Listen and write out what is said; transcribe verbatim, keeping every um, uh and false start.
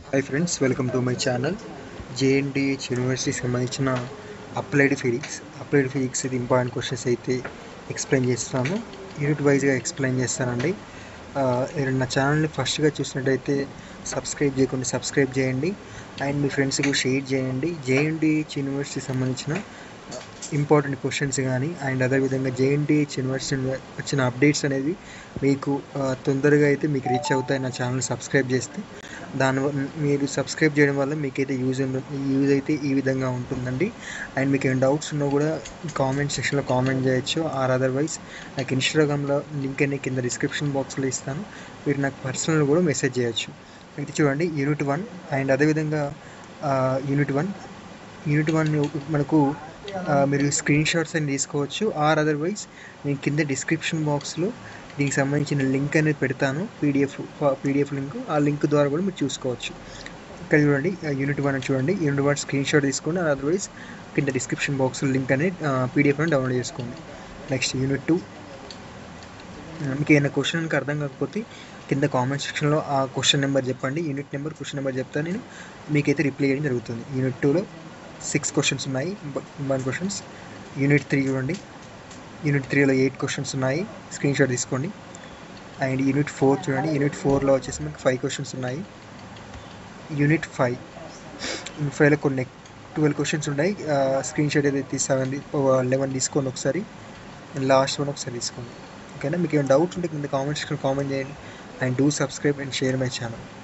Hi friends, welcome to my channel. JNTH యూనివర్సిటీకి సంబంధించిన applied physics applied physics ఇది important questions అయితే explain చేస్తాను. యూనిట్ వైజ్గా ఎక్స్ప్లెయిన్ చేస్తానండి. నా ఛానల్ని ఫస్ట్గా చూసినట్టయితే సబ్స్క్రైబ్ చేయకుండా సబ్స్క్రైబ్ చేయండి అండ్ మీ ఫ్రెండ్స్కి షేర్ చేయండి. జేఎన్టీహెచ్ యూనివర్సిటీకి సంబంధించిన ఇంపార్టెంట్ క్వశ్చన్స్ కానీ అండ్ అదేవిధంగా జేఎన్టీహెచ్ యూనివర్సిటీ వచ్చిన అప్డేట్స్ అనేది మీకు తొందరగా అయితే మీకు రీచ్ అవుతాయి నా ఛానల్ సబ్స్క్రైబ్ చేస్తే. దాని మీరు సబ్స్క్రైబ్ చేయడం వల్ల మీకైతే యూజ్ యూజ్ అయితే ఈ విధంగా ఉంటుందండి. అండ్ మీకు ఏమైనా డౌట్స్ ఉన్నా కూడా కామెంట్ సెక్షన్లో కామెంట్ చేయొచ్చు. ఆర్ అదర్వైజ్ నాకు ఇన్స్టాగ్రామ్లో లింక్ అనేది కింద డిస్క్రిప్షన్ బాక్స్లో ఇస్తాను, మీరు నాకు పర్సనల్ కూడా మెసేజ్ చేయొచ్చు. అయితే చూడండి, యూనిట్ వన్ అండ్ అదేవిధంగా యూనిట్ వన్ యూనిట్ వన్ మనకు మీరు స్క్రీన్ షాట్స్ అని తీసుకోవచ్చు. ఆర్ అదర్వైజ్ నేను కింద డిస్క్రిప్షన్ బాక్స్లో దీనికి సంబంధించిన లింక్ అనేది పెడతాను, పీడిఎఫ్ పీడిఎఫ్ లింక్. ఆ లింక్ ద్వారా కూడా మీరు చూసుకోవచ్చు. ఇక్కడ చూడండి, యూనిట్ వన్ చూడండి, యూనిట్ వన్ స్క్రీన్ షాట్ తీసుకోండి. అదర్వైజ్ కింద డిస్క్రిప్షన్ బాక్స్లో లింక్ అనేది పీడిఎఫ్ అని డౌన్లోడ్ చేసుకోండి. Next unit two. మీకు ఏదైనా క్వశ్చన్ కనుక అర్థం కాకపోతే కింద కామెంట్ సెక్షన్లో ఆ క్వశ్చన్ నెంబర్ చెప్పండి, యూనిట్ నెంబర్ క్వశ్చన్ నెంబర్ చెప్తాను, నేను మీకైతే రిప్లై చేయడం జరుగుతుంది. యూనిట్ టూలో సిక్స్ క్వశ్చన్స్ ఉన్నాయి, వన్ క్వశ్చన్స్. యూనిట్ త్రీ చూడండి, యూనిట్ త్రీలో ఎయిట్ క్వశ్చన్స్ ఉన్నాయి, స్క్రీన్ షాట్ తీసుకోండి. అండ్ యూనిట్ ఫోర్ చూడండి, యూనిట్ ఫోర్లో వచ్చేసి మనకి ఫైవ్ క్వశ్చన్స్ ఉన్నాయి. యూనిట్ ఫైవ్ యూనిట్ ఫైవ్లో కొన్ని ట్వెల్వ్ క్వశ్చన్స్ ఉన్నాయి, స్క్రీన్ షాట్ అయితే తీసుకోండి. లెవెన్ తీసుకోండి ఒకసారి, లాస్ట్ వన్ ఒకసారి తీసుకోండి. ఓకేనా? మీకు ఏమైనా డౌట్స్ ఉంటే కింద కామెంట్ సెక్షన్ కామెంట్ చేయండి and do subscribe and share my channel.